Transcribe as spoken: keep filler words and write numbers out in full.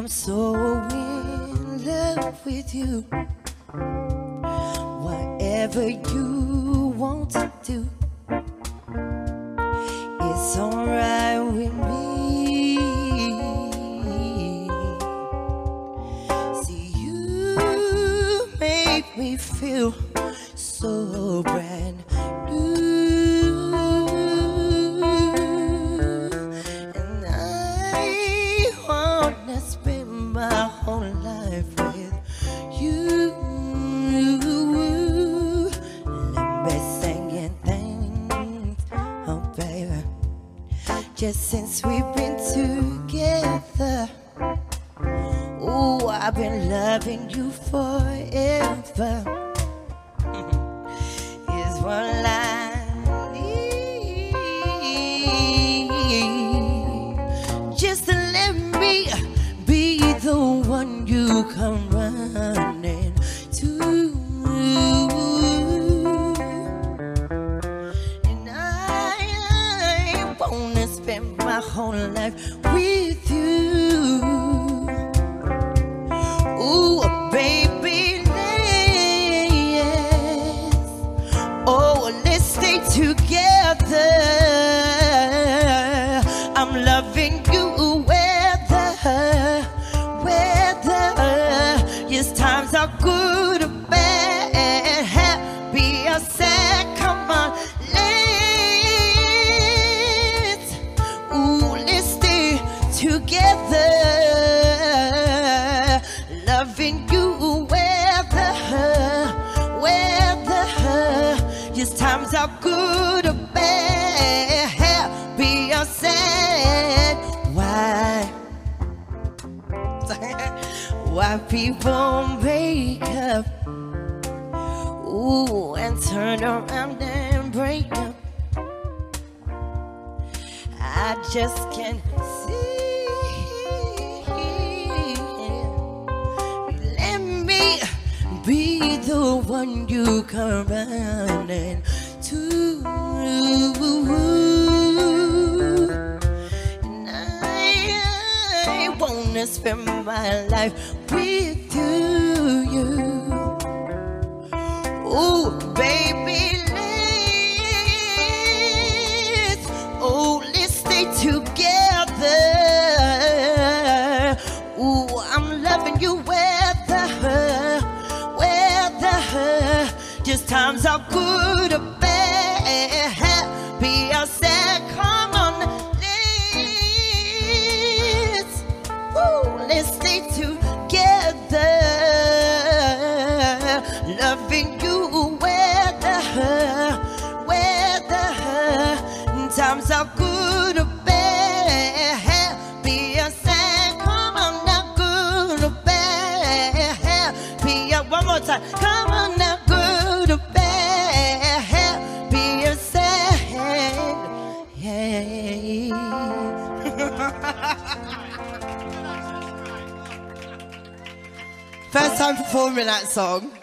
so in love with you. Whatever you want to do, it's alright with me. See, you make me feel so brand new, and I wanna spend my whole life with you. Let me singing things, oh baby. Just since we've been together, oh, I've been loving you forever. Is what I need. Just to let me be the one you come running to. And I wanna spend my whole life with you. Ooh, baby, yes. Oh, let's stay together. I'm loving you, whether, whether yes, times are good or bad, happy or sad. Come on, let's, ooh, let's stay together. Loving you, whether, whether yes, times are good or bad, happy or sad. Why? Why people break up, ooh, and turn around and break up? I just can't see. Let me be the one you come running to. And I wanna spend my life with you, you. Oh, baby, let's, oh, let's stay together. Ooh, I'm loving you, whether, whether just times are good or bad, happy or sad. Come on, let's, ooh, let's stay together. Loving you, whether, whether times are good or bad, happy or sad. Come on now, good or bad, happy or, one more time. Come on now, good or bad, happy or sad. Yeah. First time performing that song.